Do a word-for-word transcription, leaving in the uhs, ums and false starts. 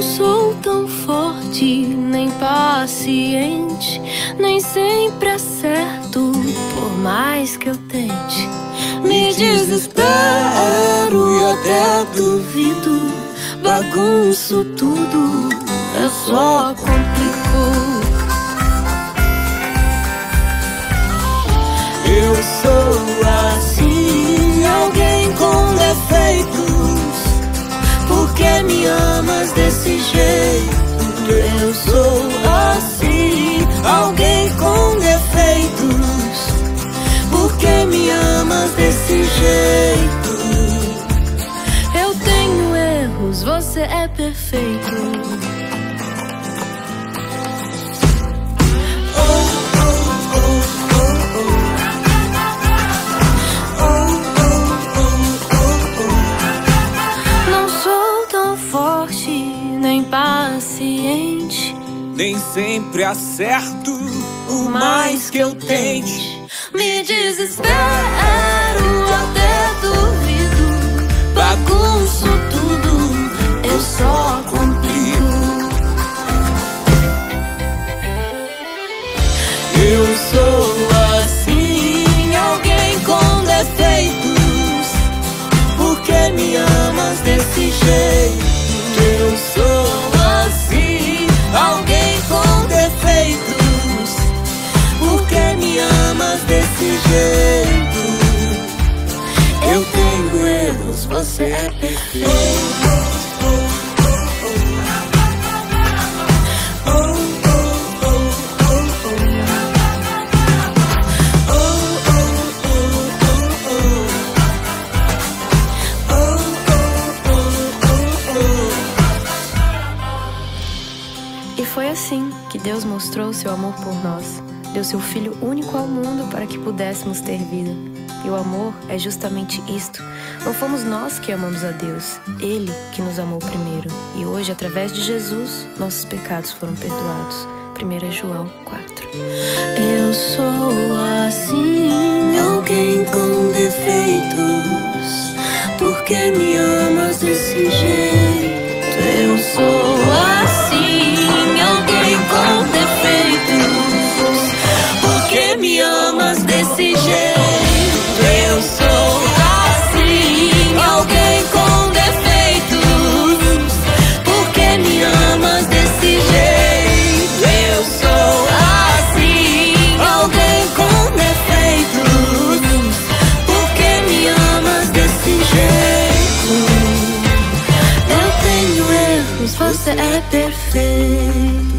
sou tão forte, nem paciente, nem sempre acerto, por mais que eu tente. Me desespero e até duvido, bagunço tudo, eu só complico. Eu sou assim, alguém com defeitos, porque me amas desse jeito. Eu sou assim, alguém com defeitos, porque me amas desse jeito. Eu tenho erros, você é perfeito. Nem paciente, nem sempre acerto, por mais que eu tente. Me desespero, até duvido, bagunço tudo, eu só complico. Eu sou assim, alguém com defeitos, porque me amas desse jeito. Eu sou assim, alguém com defeitos, porque me amas desse jeito. Eu tenho erros, você é perfeito. E foi assim que Deus mostrou seu amor por nós. Deu seu Filho único ao mundo para que pudéssemos ter vida. E o amor é justamente isto. Não fomos nós que amamos a Deus, Ele que nos amou primeiro. E hoje, através de Jesus, nossos pecados foram perdoados. primeiro João quatro. Eu sou assim, alguém com defeitos, porque me amas desse jeito. Eu sou assim, alguém com defeitos, porque me amas desse jeito. Eu sou assim, alguém com defeitos, porque me amas desse jeito. Eu sou assim, alguém com defeitos, porque me amas desse jeito. Eu tenho erros, você é perfeito.